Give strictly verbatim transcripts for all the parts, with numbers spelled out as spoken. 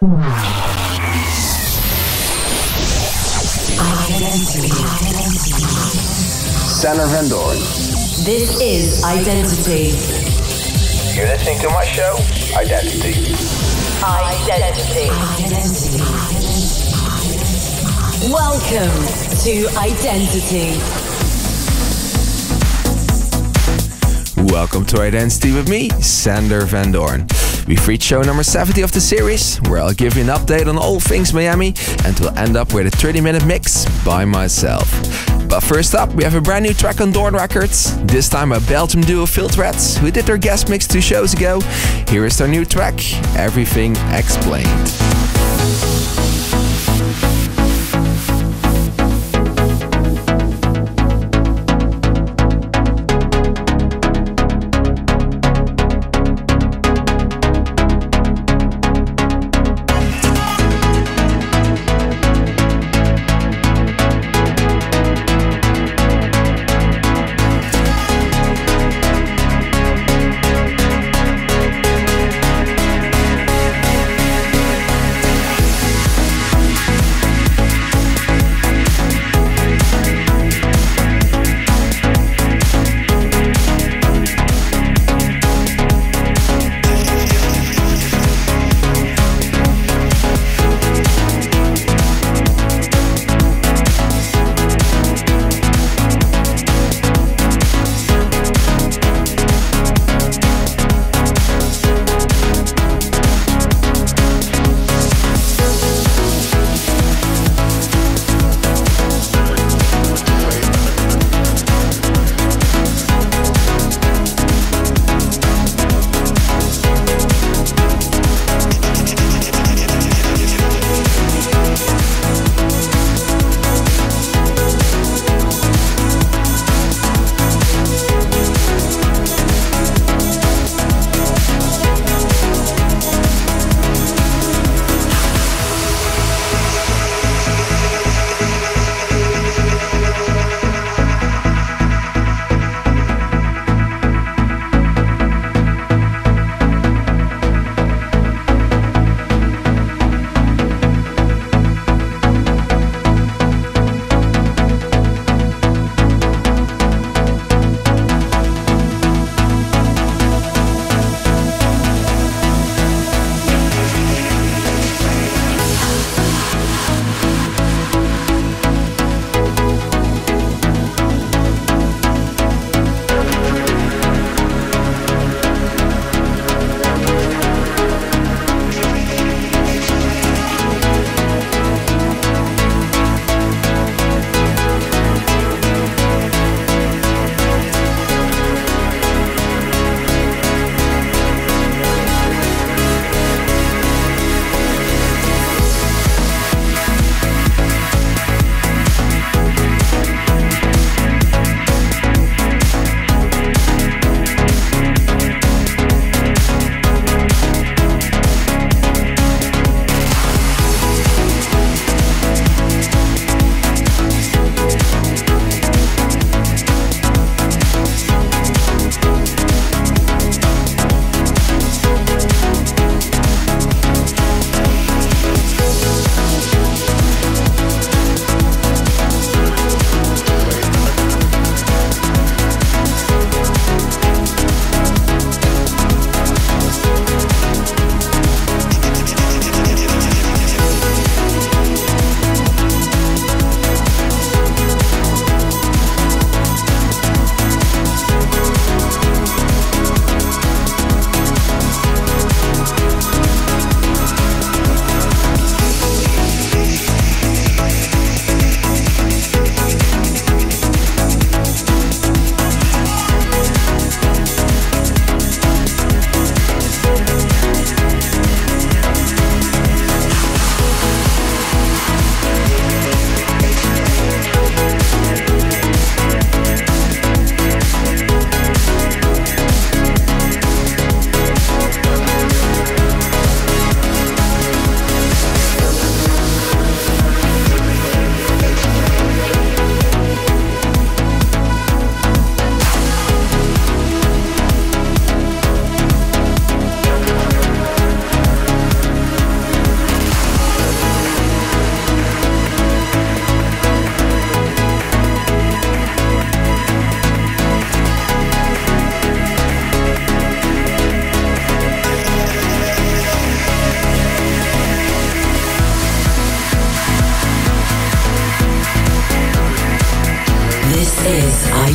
Sander Van Doorn. This is Identity. You're listening to my show, Identity. Identity. Identity. Welcome to Identity. Welcome to Identity with me, Sander Van Doorn. We've reached show number seventy of the series, where I'll give you an update on all things Miami, and we'll end up with a thirty minute mix by myself. But first up, we have a brand new track on Doorn Records, this time by Belgium duo Filtrats, who did their guest mix two shows ago. Here is their new track, Everything Explained.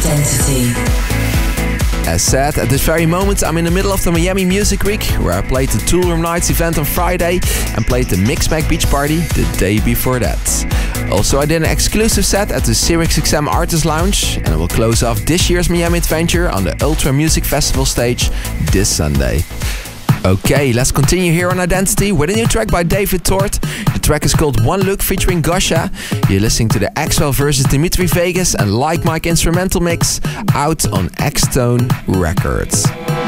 Identity. As said, at this very moment I'm in the middle of the Miami Music Week, where I played the Toolroom Nights event on Friday and played the Mixmag Beach Party the day before that. Also, I did an exclusive set at the SiriusXM Artist Lounge, and I will close off this year's Miami adventure on the Ultra Music Festival stage this Sunday. Okay, let's continue here on Identity with a new track by David Tort. The track is called One Look featuring Gosha. You're listening to the Axwell versus Dimitri Vegas and Like Mike instrumental mix out on X-Tone Records.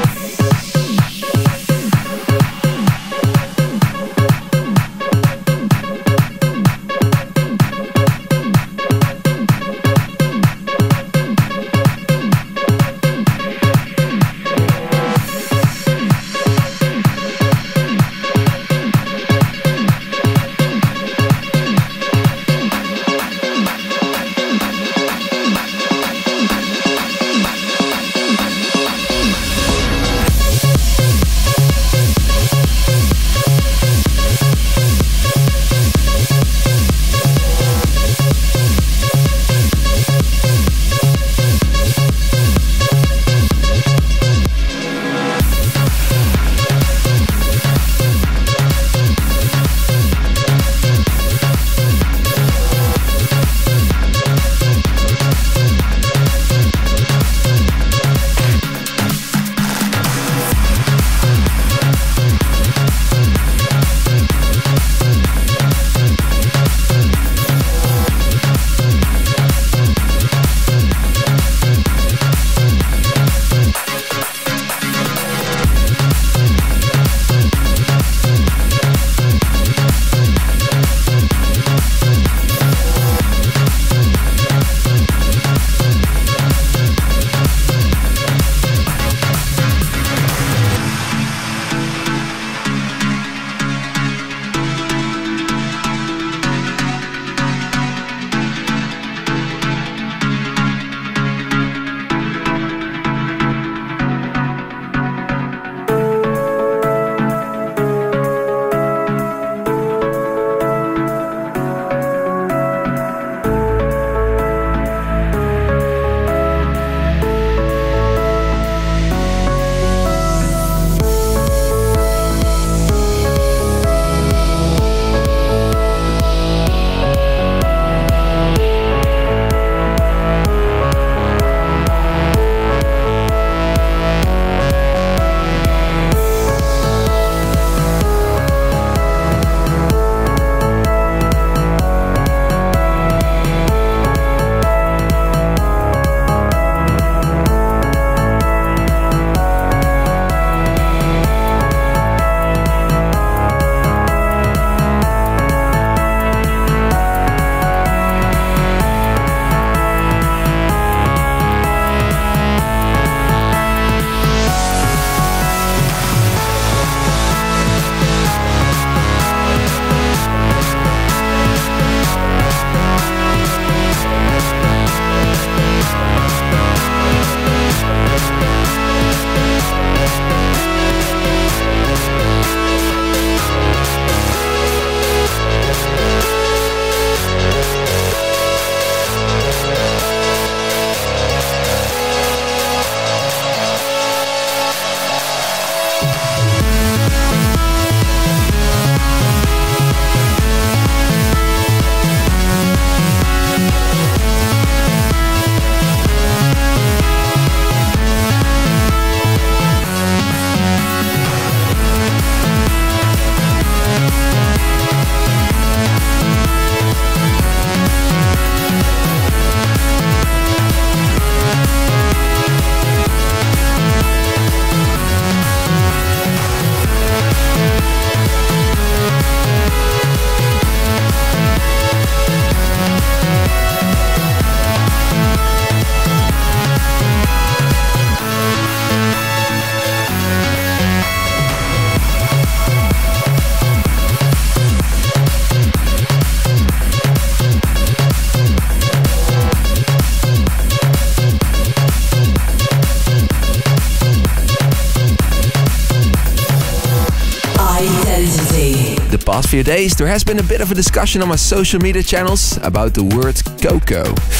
past few days there has been a bit of a discussion on my social media channels about the word cocoa.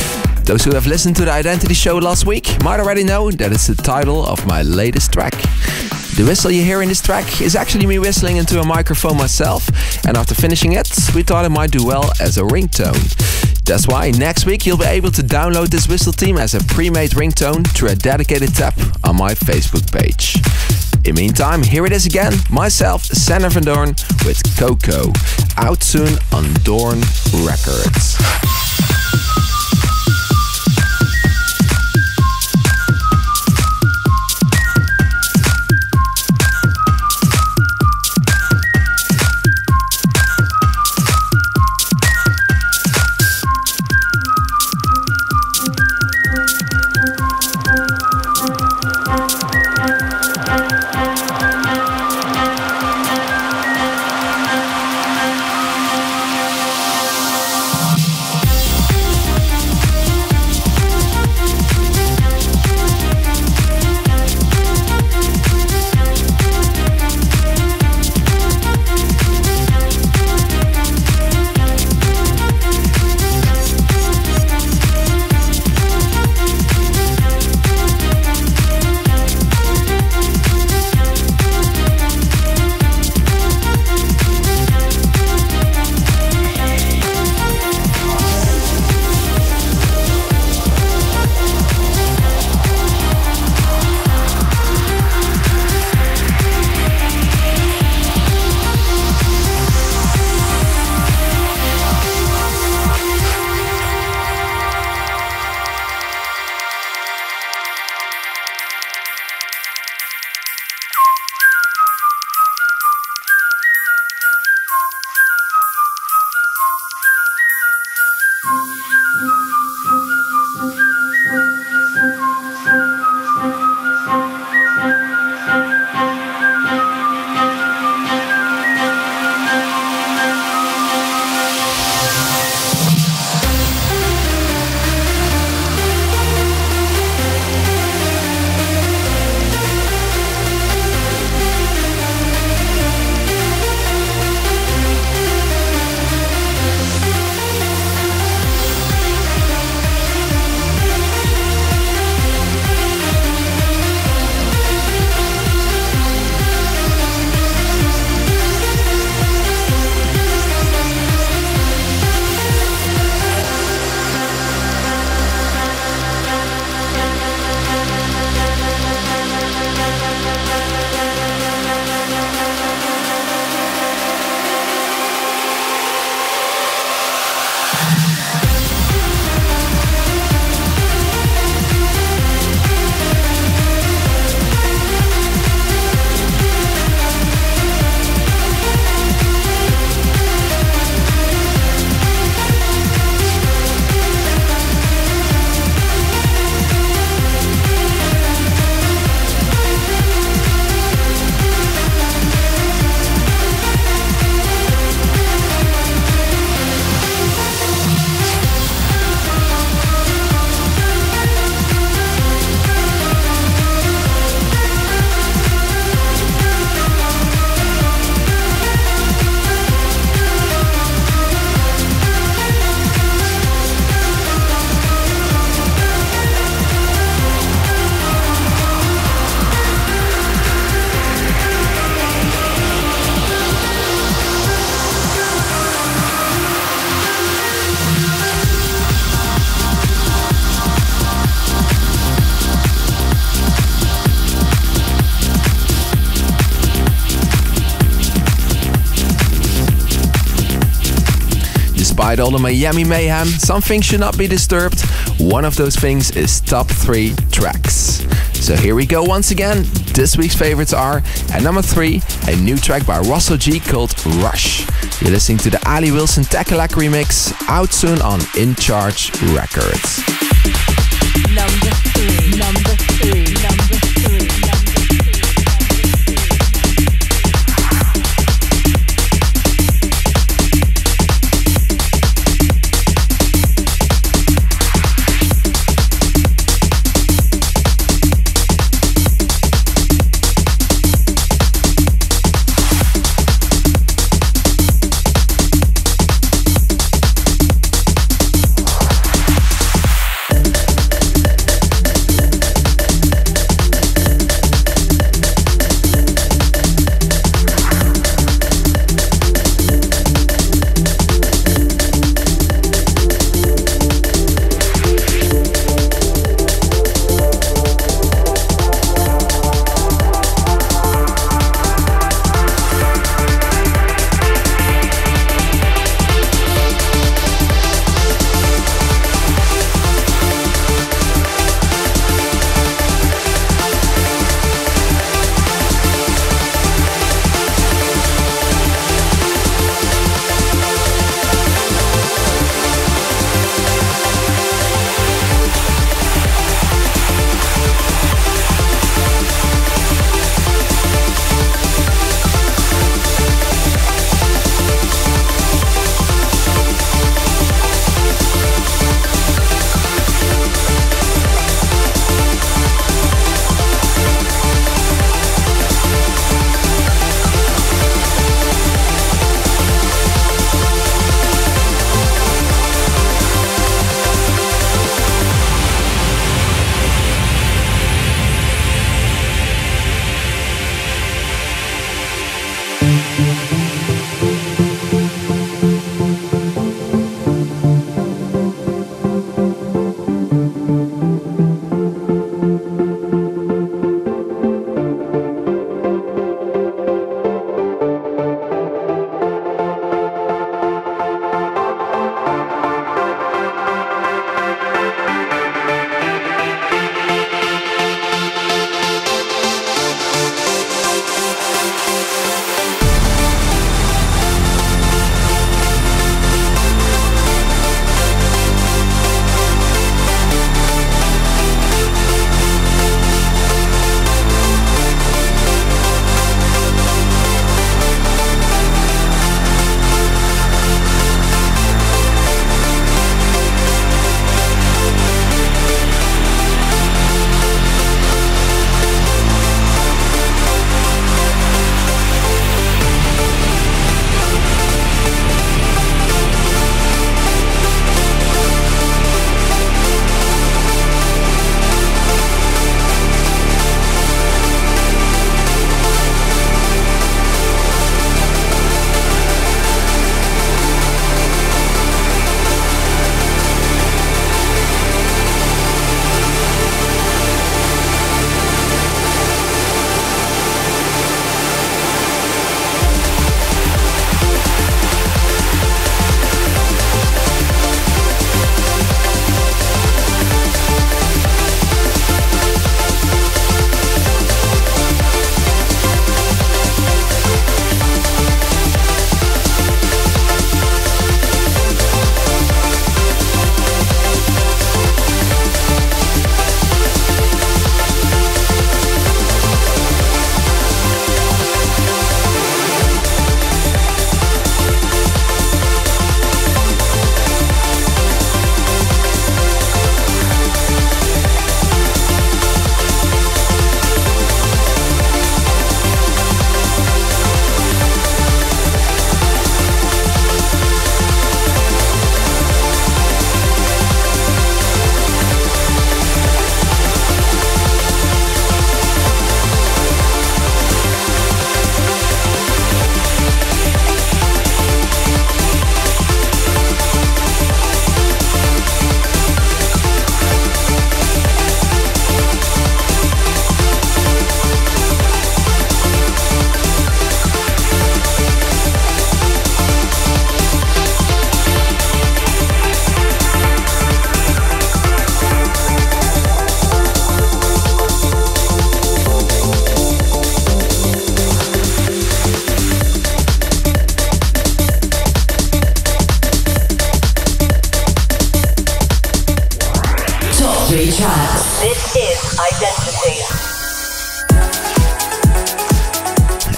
Those who have listened to the Identity Show last week might already know that it's the title of my latest track. The whistle you hear in this track is actually me whistling into a microphone myself, and after finishing it, we thought it might do well as a ringtone. That's why next week you'll be able to download this whistle theme as a pre-made ringtone through a dedicated tab on my Facebook page. In the meantime, here it is again, myself, Sander van Doorn, with Coco, out soon on Doorn Records. Despite all the Miami mayhem, some things should not be disturbed. One of those things is top three tracks. So here we go once again. This week's favorites are, at number three, a new track by Russell G called Rush. You're listening to the Ali Wilson Takalak remix, out soon on In Charge Records. Number three, number three, number three, number three.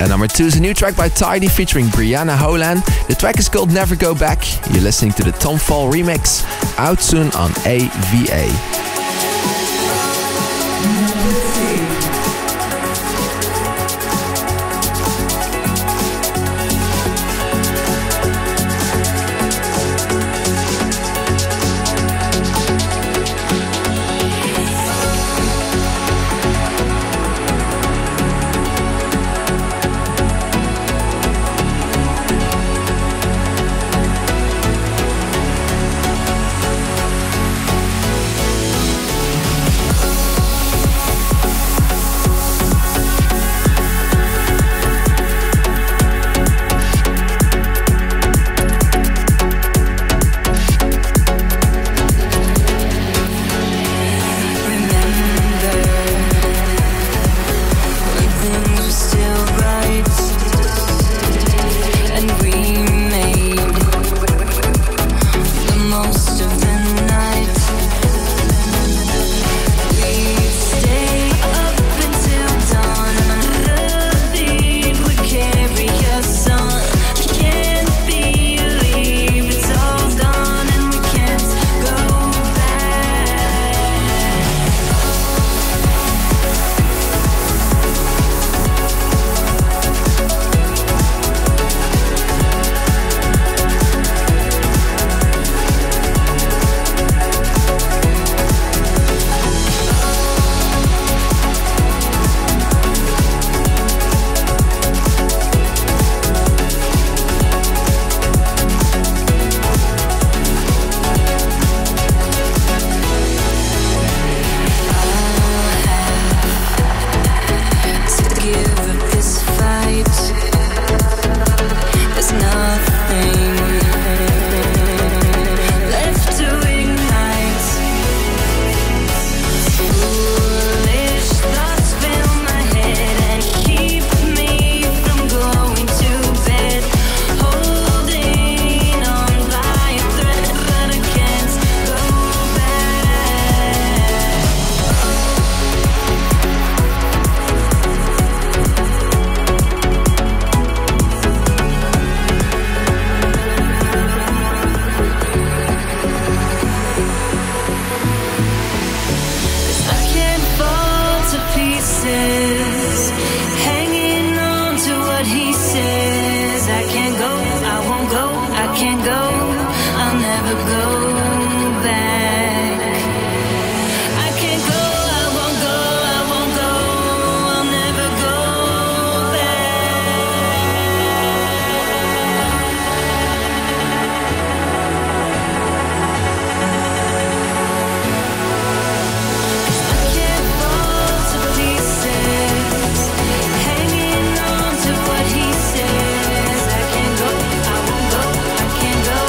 And number two is a new track by Tidy featuring Brianna Holland. The track is called Never Go Back. You're listening to the Tom Fall remix, out soon on A V A. I can't go.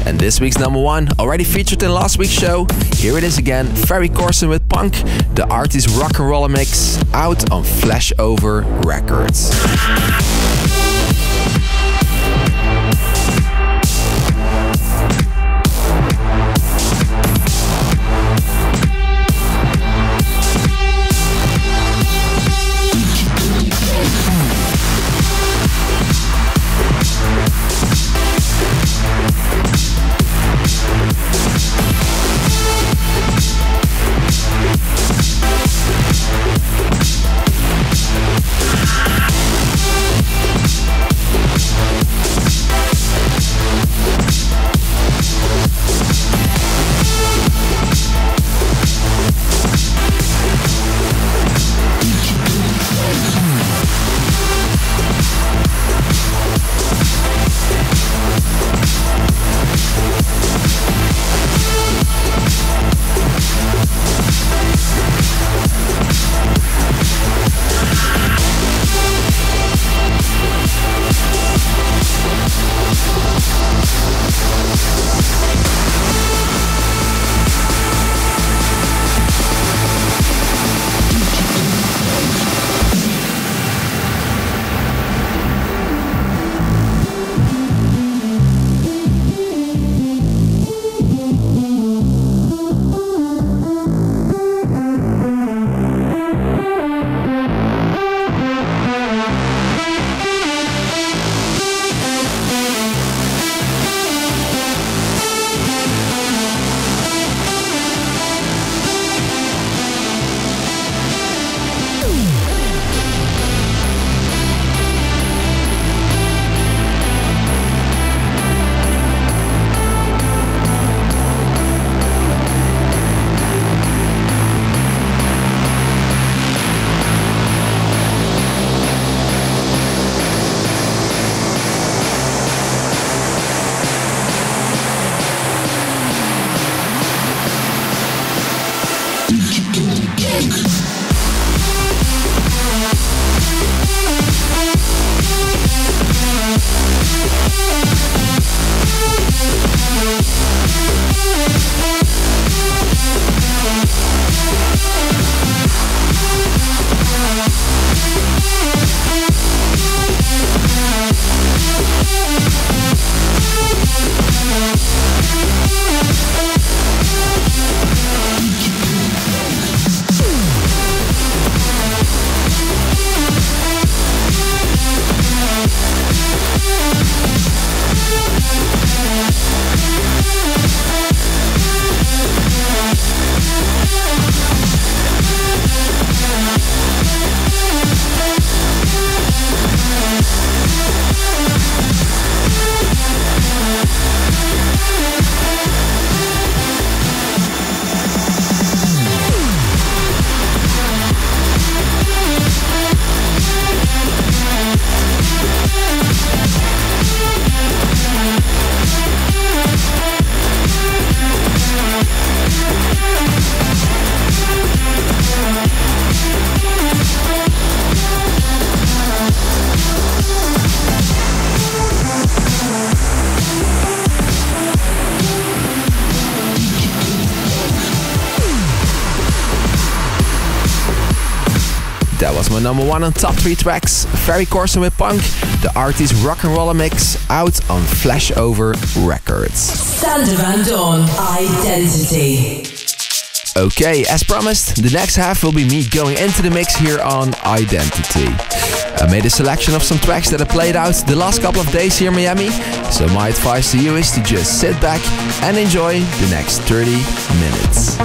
And this week's number one, already featured in last week's show, here it is again, Ferry Corsten with Punk, the artist rock and roller mix, out on Flashover Records. That was my number one on top three tracks. Ferry Corsten with Punk, the artist rock and roller mix, out on Flashover Records. Sander Van Doorn, Identity. Okay, as promised, the next half will be me going into the mix here on Identity. I made a selection of some tracks that I played out the last couple of days here in Miami, so my advice to you is to just sit back and enjoy the next thirty minutes.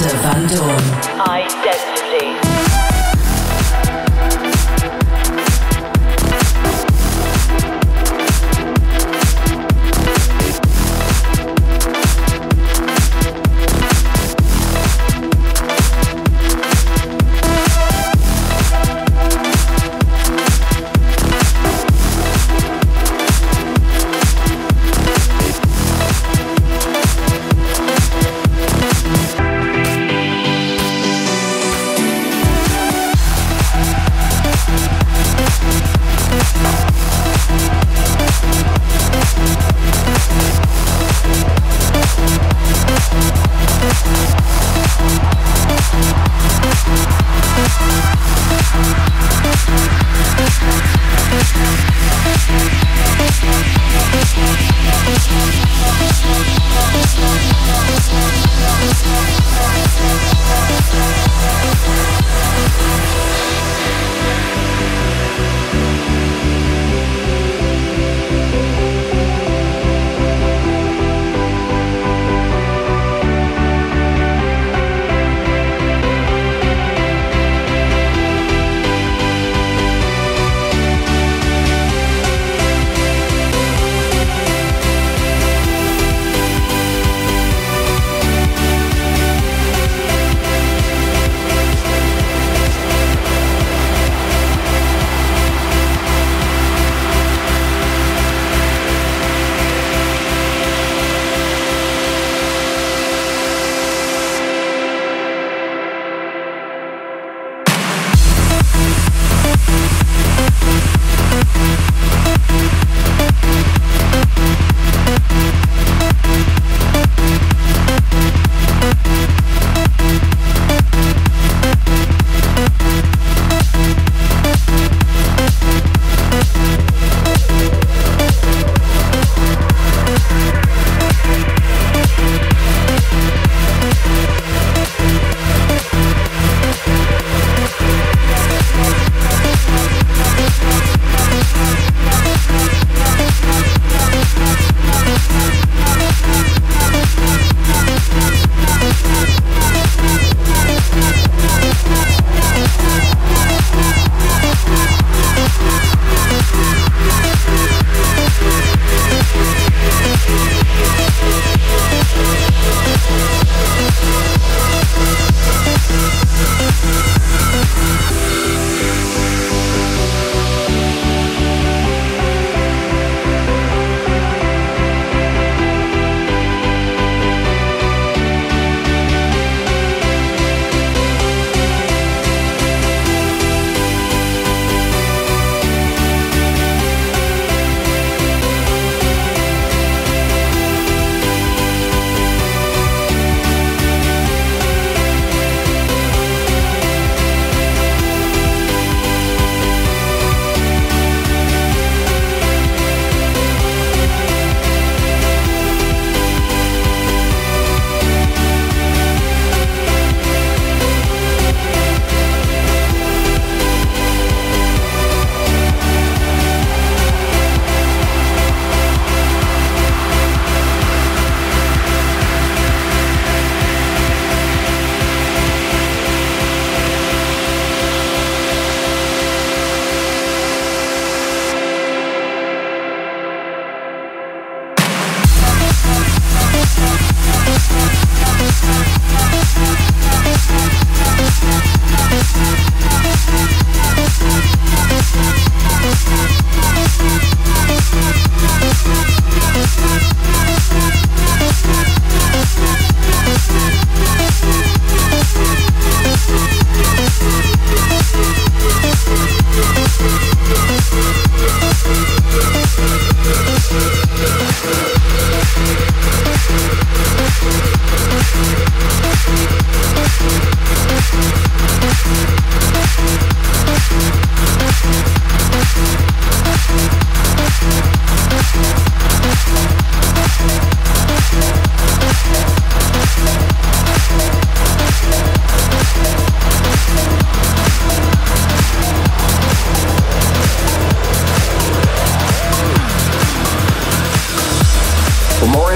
Sander Van Doorn. Identity.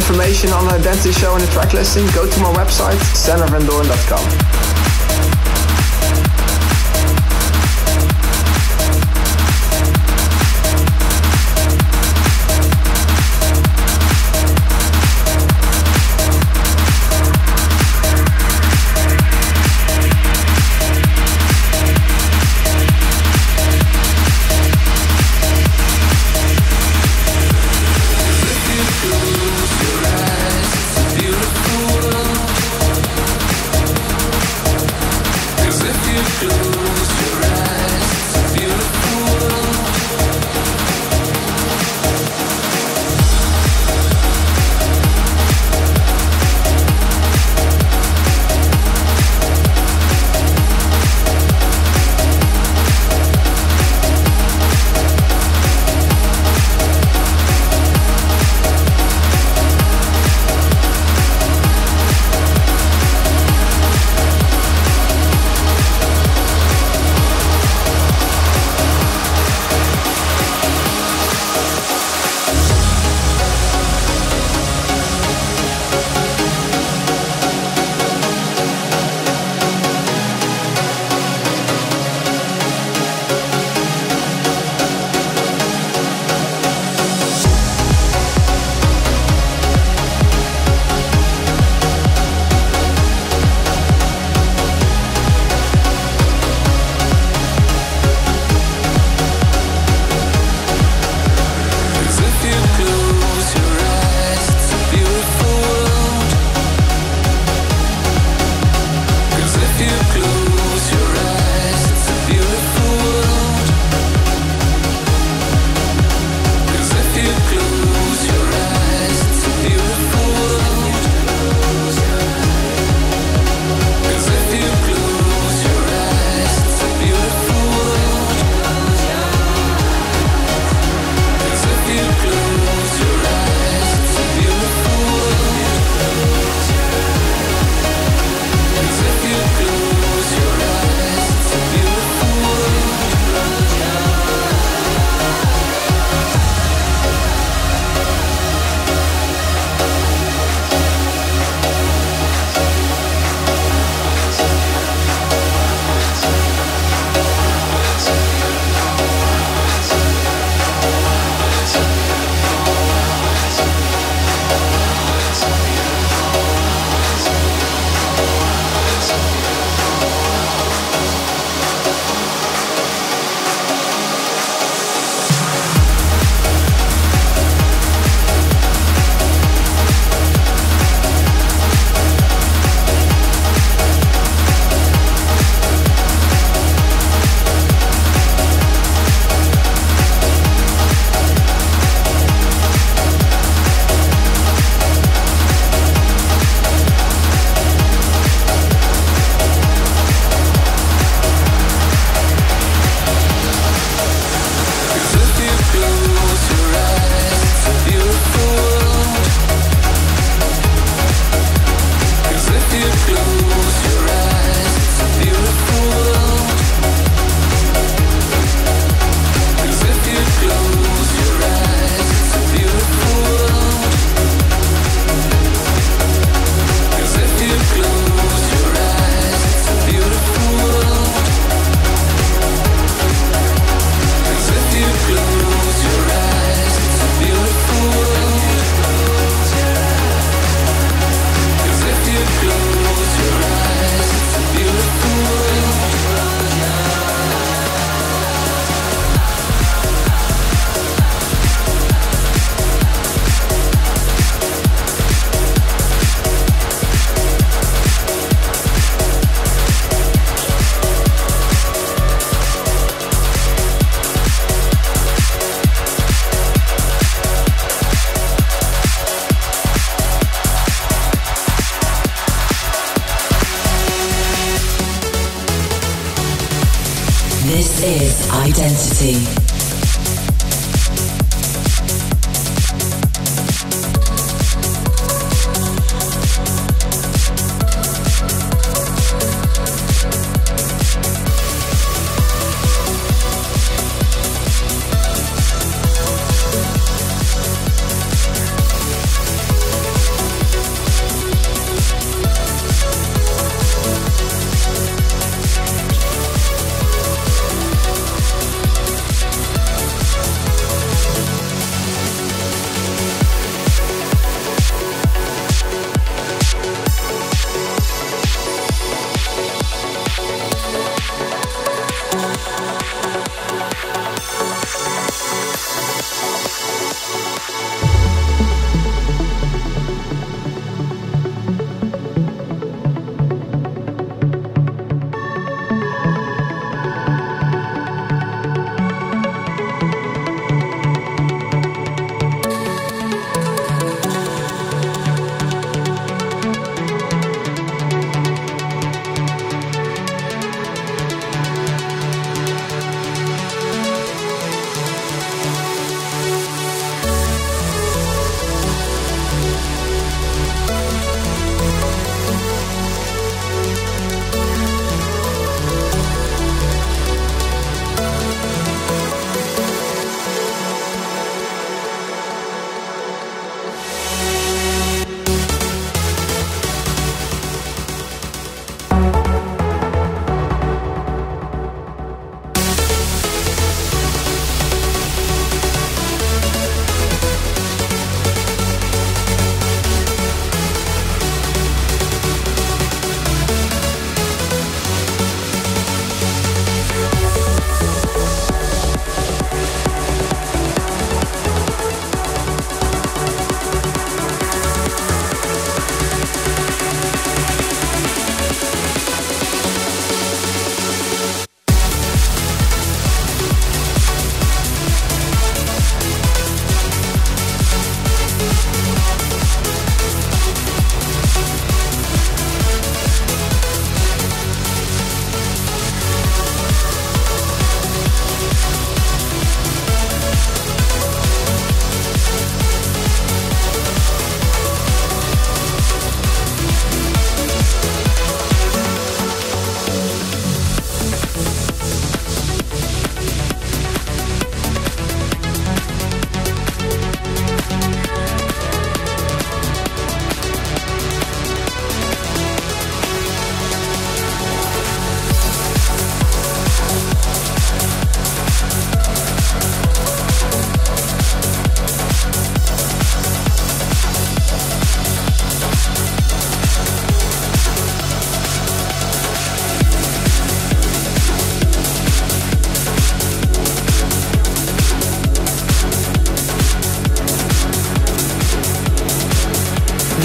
information on the Identity Show and the track listing, go to my website, sander van doorn dot com. This is Identity.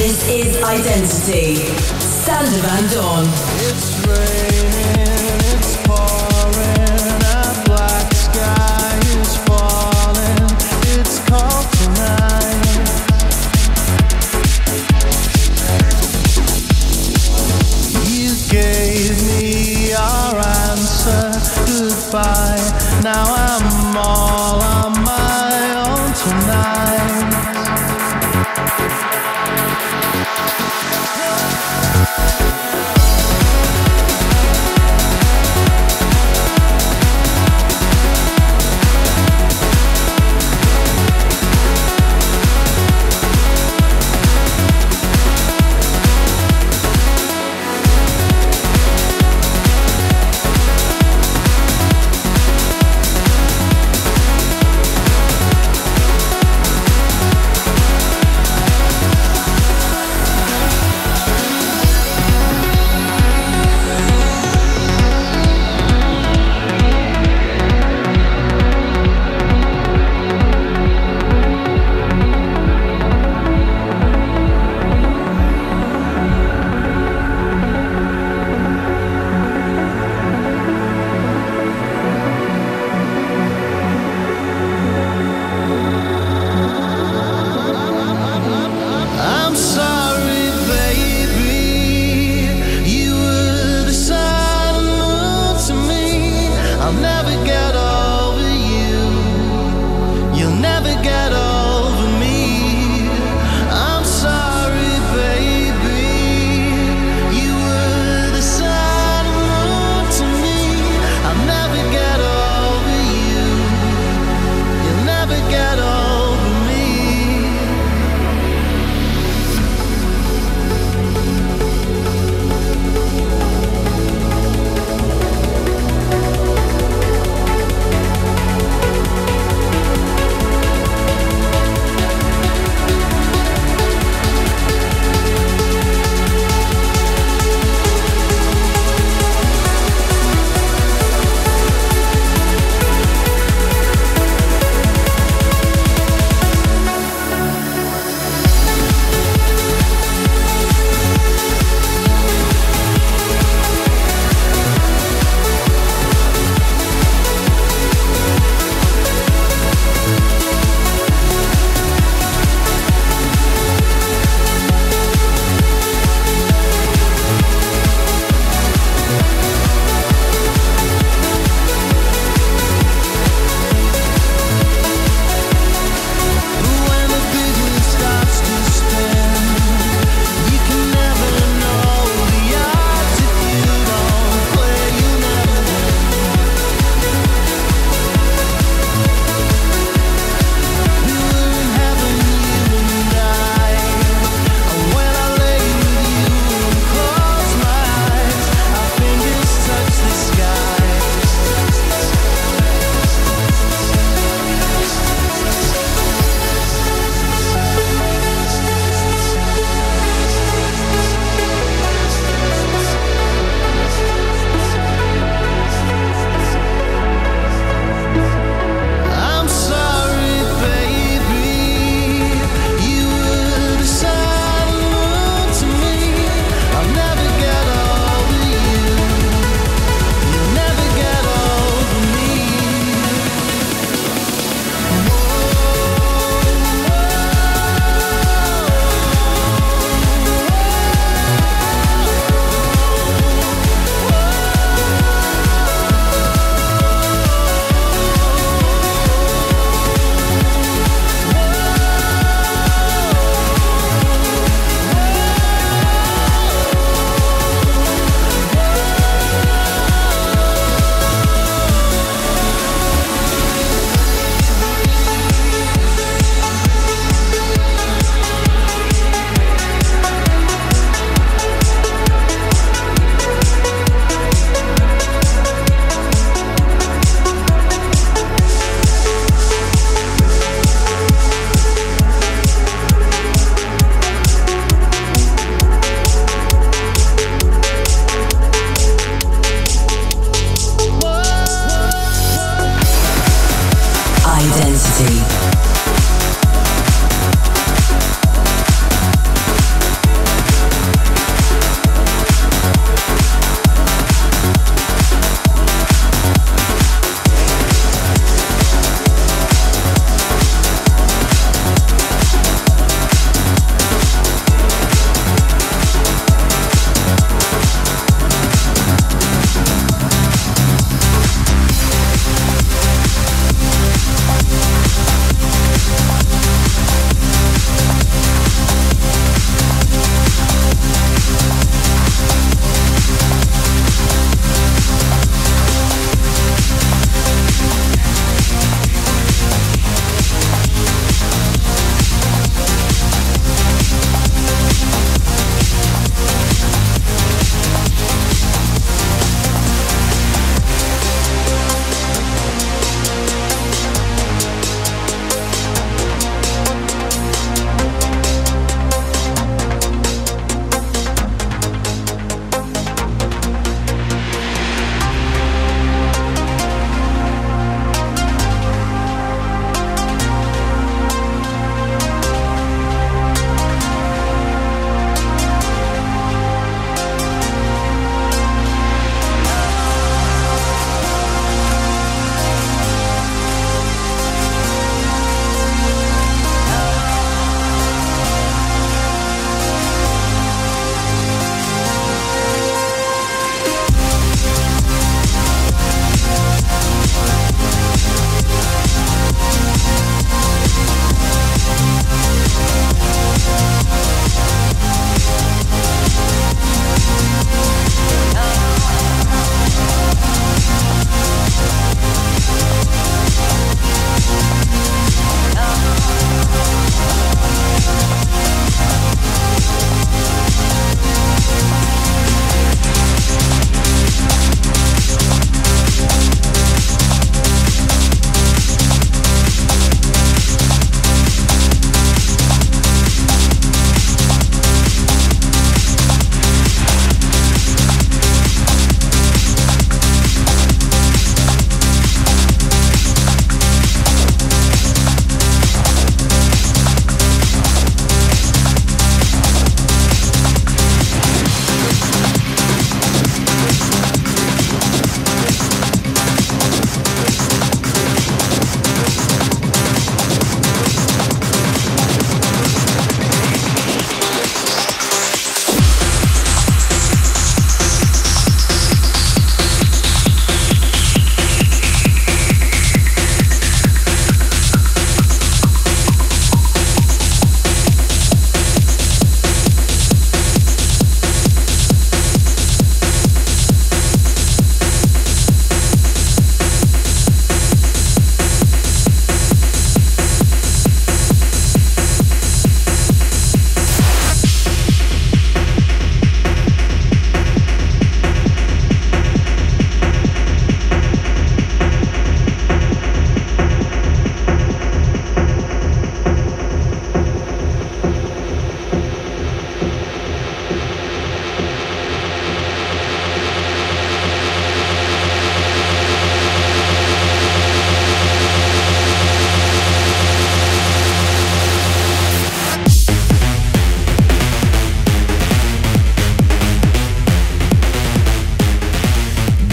This is Identity. Sander Van Dorn. It's raining, it's pouring, a black sky is falling, it's cold tonight. You gave me your answer, goodbye, now I'm all on my own tonight.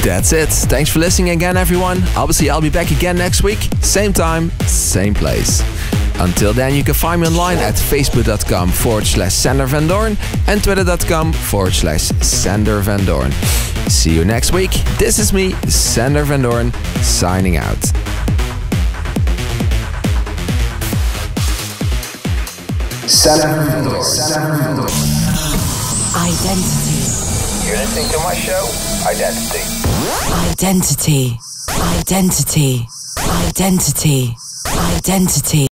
That's it. Thanks for listening again, everyone. Obviously, I'll be back again next week. Same time, same place. Until then, you can find me online at facebook.com forward slash Sander Van Doorn and twitter.com forward slash Sander Van Doorn. See you next week. This is me, Sander Van Doorn, signing out. Sander Van Doorn. Sander Van Doorn. Identity. You're listening to my show, Identity. Identity. Identity. Identity. Identity.